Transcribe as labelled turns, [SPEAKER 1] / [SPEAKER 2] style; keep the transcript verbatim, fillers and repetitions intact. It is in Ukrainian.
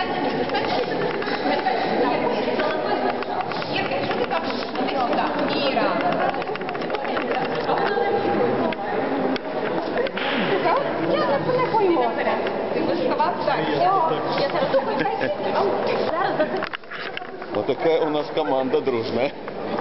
[SPEAKER 1] Ірка, що ти там? Іди сюди. Іра. Я не пойму. Ти будеш ховати? Так. Я зараз слухаю, хай сидить. Зараз за це.
[SPEAKER 2] Отака у нас команда дружна.